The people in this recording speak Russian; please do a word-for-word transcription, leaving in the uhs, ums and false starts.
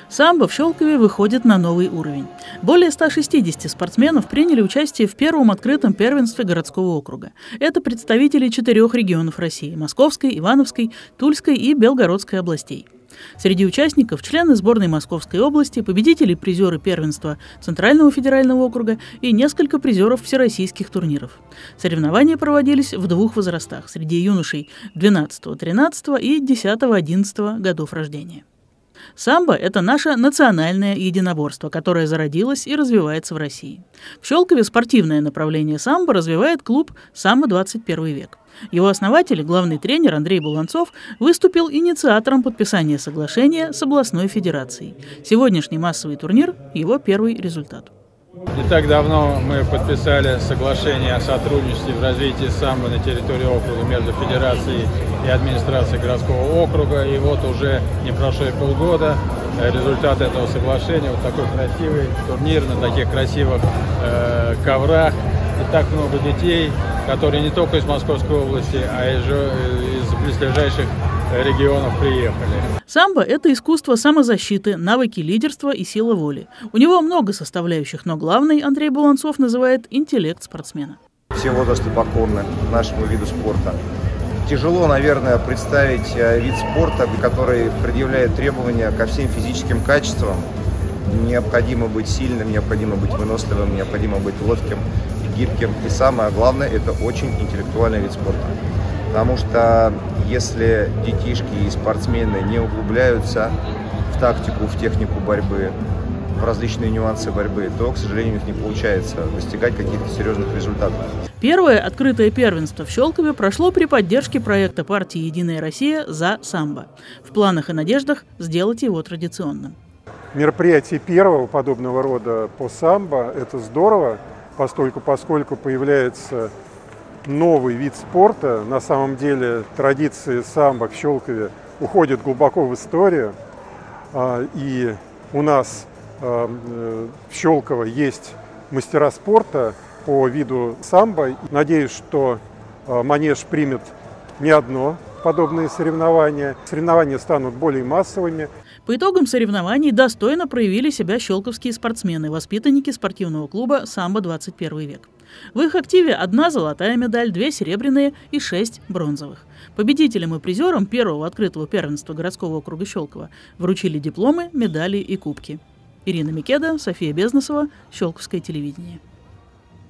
Самбо в Щелкове выходит на новый уровень. Более ста шестидесяти спортсменов приняли участие в первом открытом первенстве городского округа. Это представители четырех регионов России – Московской, Ивановской, Тульской и Белгородской областей. Среди участников – члены сборной Московской области, победители и призеры первенства Центрального федерального округа и несколько призеров всероссийских турниров. Соревнования проводились в двух возрастах – среди юношей двенадцатого-тринадцатого и десятого-одиннадцатого годов рождения. Самбо – это наше национальное единоборство, которое зародилось и развивается в России. В Щелкове спортивное направление самбо развивает клуб «Самбо двадцать первый век». Его основатель, главный тренер Андрей Буланцов, выступил инициатором подписания соглашения с областной федерацией. Сегодняшний массовый турнир – его первый результат. Не так давно мы подписали соглашение о сотрудничестве в развитии самбо на территории округа между Федерацией и администрацией городского округа. И вот уже не прошло и полгода. Результат этого соглашения — вот такой красивый турнир на таких красивых э, коврах. И так много детей, которые не только из Московской области, а и из близлежащих регионов приехали. Самбо – это искусство самозащиты, навыки лидерства и сила воли. У него много составляющих, но главный Андрей Буланцов называет интеллект спортсмена. Все возрасты покорны нашему виду спорта. Тяжело, наверное, представить вид спорта, который предъявляет требования ко всем физическим качествам. Необходимо быть сильным, необходимо быть выносливым, необходимо быть ловким и гибким. И самое главное – это очень интеллектуальный вид спорта. Потому что если детишки и спортсмены не углубляются в тактику, в технику борьбы, в различные нюансы борьбы, то, к сожалению, у них не получается достигать каких-то серьезных результатов. Первое открытое первенство в Щелкове прошло при поддержке проекта партии «Единая Россия» за самбо. В планах и надеждах сделать его традиционным. Мероприятие первого подобного рода по самбо – это здорово, поскольку, поскольку появляется новый вид спорта. На самом деле традиции самбо в Щелкове уходят глубоко в историю. И у нас в Щелково есть мастера спорта по виду самбо. Надеюсь, что Манеж примет не одно подобные соревнования. Соревнования станут более массовыми. По итогам соревнований достойно проявили себя щелковские спортсмены, воспитанники спортивного клуба «Самбо двадцать первый век». В их активе одна золотая медаль, две серебряные и шесть бронзовых. Победителям и призерам первого открытого первенства городского округа Щелково вручили дипломы, медали и кубки. Ирина Микеда, София Безносова, Щелковское телевидение.